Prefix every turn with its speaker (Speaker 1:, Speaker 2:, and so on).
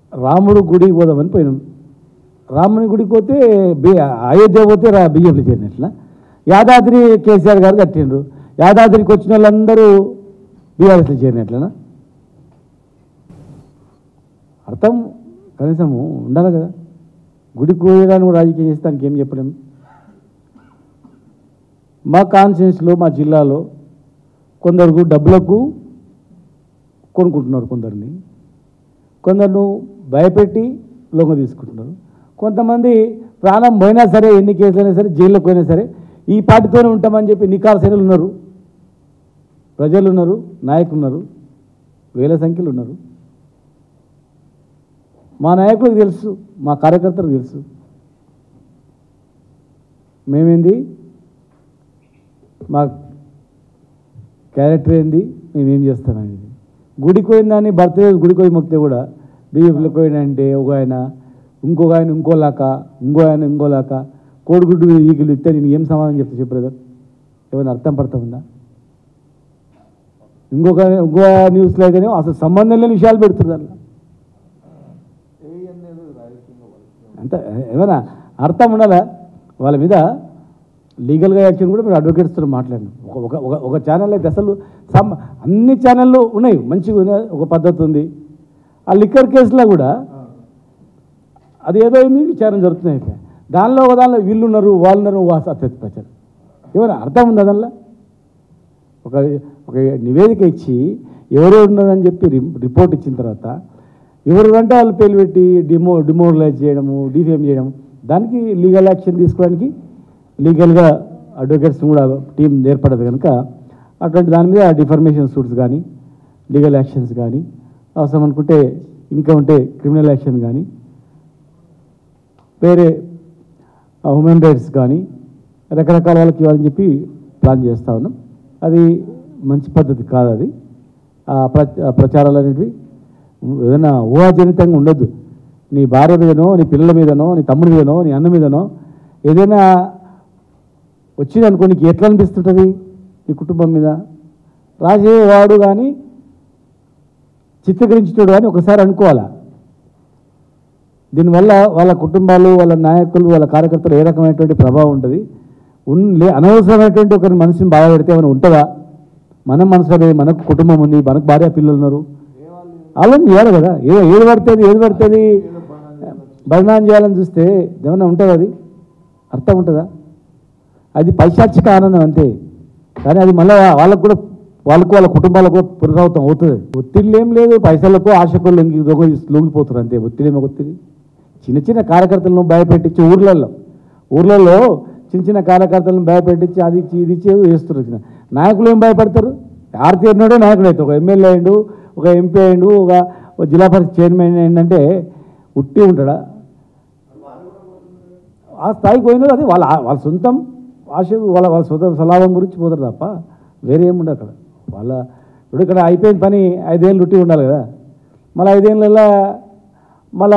Speaker 1: రాముడు గుడికి పోదామని పోయినాం. రాముని గుడికి పోతే అయోధ్య పోతే బీజేపీలో చేరినట్లా. యాదాద్రి కేసీఆర్ గారు కట్టిండ్రు. యాదాద్రికి వచ్చిన వాళ్ళందరూ బీఆర్ఎస్లో చేరినట్లనా? అర్థం కనీసం ఉండాలి కదా. గుడికి పోయడానికి రాజకీయం చేస్తే దానికి ఏం చెప్పలేము. మా కాన్స్టిట్యూన్సీలో మా జిల్లాలో కొందరు డబ్బులకు కొనుక్కుంటున్నారు, కొందరు భయపెట్టి లొంగ తీసుకుంటున్నారు. కొంతమంది ప్రాణం పోయినా సరే, ఎన్ని కేసులైనా సరే, జైల్లోకి పోయినా సరే ఈ పార్టీతోనే ఉంటామని చెప్పి నికార్సైనలు ఉన్నారు, ప్రజలు ఉన్నారు, నాయకులు ఉన్నారు, వేల సంఖ్యలు ఉన్నారు. మా నాయకులకు తెలుసు, మా కార్యకర్తలకు తెలుసు మేమేంది, మా క్యారెక్టర్ ఏంది, మేమేం చేస్తామనేది. గుడికి పోయిందని బర్త్డే గుడికి పోయి మొక్కితే కూడా బీజేపీలోకి పోయినంటే ఒక ఆయన ఇంకొక ఆయన ఇంకోలాక కోడిగుడ్డు ఈగిలు ఇస్తే నేను ఏం సమాధానం చెప్తా చెప్పు బ్రదర్? ఏమైనా అర్థం పడతా ఉందా? ఇంకో న్యూస్లో అయితేనే అసలు సంబంధం లేని విషయాలు పెడుతున్నారు. అంత ఏమైనా అర్థం ఉండాలా? వాళ్ళ మీద లీగల్గా యాక్షన్ కూడా మీరు అడ్వకేట్స్తో మాట్లాడినాం. ఒక ఛానల్ అయితే అసలు అన్ని ఛానళ్ళు ఉన్నాయి, మంచిగా ఒక పద్ధతి ఉంది. ఆ లిక్కర్ కేసులో కూడా అది ఏదో విచారణ జరుగుతున్నాయి. దానిలో వీళ్ళు ఉన్నారు, వాళ్ళు ఉన్నారు, ప్రచారం ఏమైనా అర్థం ఉంది? దానిలో ఒక నివేదిక ఇచ్చి ఎవరో ఉన్నదని చెప్పి రిపోర్ట్ ఇచ్చిన తర్వాత ఎవరు అంటే వాళ్ళు పేర్లు పెట్టి డిమోరలైజ్ చేయడము, డిఫేమ్ చేయడం, దానికి లీగల్ యాక్షన్ తీసుకోవడానికి లీగల్గా అడ్వకేట్స్ కూడా టీం ఏర్పడదు కనుక అటువంటి దాని మీద డిఫర్మేషన్ సూట్స్ కానీ, లీగల్ యాక్షన్స్ కానీ, అవసరం అనుకుంటే ఇంకా ఉంటే క్రిమినల్ యాక్షన్ కానీ, వేరే హ్యూమన్ రైట్స్ కానీ రకరకాల వాళ్ళకి ఇవ్వాలని చెప్పి ప్లాన్ చేస్తూ ఉన్నాం. అది మంచి పద్ధతి కాదు. అది ప్రచారాలు అనేటివి ఏదైనా ఊహాజనితంగా ఉండొద్దు. నీ భార్య మీదనో, నీ పిల్లల మీదనో, నీ తమ్ముడి మీదనో, నీ అన్న మీదనో ఏదైనా వచ్చిందనుకో నీకు ఎట్లా అనిపిస్తుంటుంది? నీ కుటుంబం మీద రాజేవాడు కానీ చిత్రీకరించేవాడు కానీ ఒకసారి అనుకోవాలా. దీనివల్ల వాళ్ళ కుటుంబాలు, వాళ్ళ నాయకులు, వాళ్ళ కార్యకర్తలు ఏ రకమైనటువంటి ప్రభావం ఉంటుంది. అనవసరమైనటువంటి ఒకరి మనసుని బాధ పెడితే ఏమైనా ఉంటుందా? మనం మనసులో మనకు కుటుంబం ఉంది, మనకు భార్య పిల్లలు ఉన్నారు, ఆలోచన చేయాలి కదా. ఏది పడుతుంది బదనాం చేయాలని చూస్తే ఏమన్నా ఉంటుంది? అది అర్థం ఉంటుందా? అది పైశాచిక ఆనందం అంతే. కానీ అది మళ్ళీ వాళ్ళకు వాళ్ళ కుటుంబాలకు కూడా పునరావృతం అవుతుంది. ఒత్తిళ్ళు ఏం లేదు, పైసలకు ఆశకు లొంగిపోతారు అంతే. ఒత్తిడి చిన్న కార్యకర్తలను భయపెట్టించి ఊర్లలో చిన్న కార్యకర్తలను భయపెట్టించి అది ఇచ్చి ఇది ఇచ్చి వేస్తున్నారు. నాయకులు ఏం భయపడతారు? ఆర్తి అన్నాడే నాయకుడు అయితే, ఒక ఎమ్మెల్యే అయిండు, ఒక ఎంపీ అయిండు, ఒక జిల్లా పరిషత్ చైర్మన్ అయిందంటే ఉట్టి ఉంటాడా? ఆ స్థాయికి పోయినది. అది వాళ్ళ సొంతం ఆశ, వాళ్ళ సొంత స్వలాభం గురించి పోతారు తప్ప వేరే ఏముండదు అక్కడ. ఇప్పుడు ఇక్కడ అయిపోయిన పని 5 ఏళ్ళు ఉట్టి ఉండాలి కదా. మళ్ళీ 5 ఏళ్ళ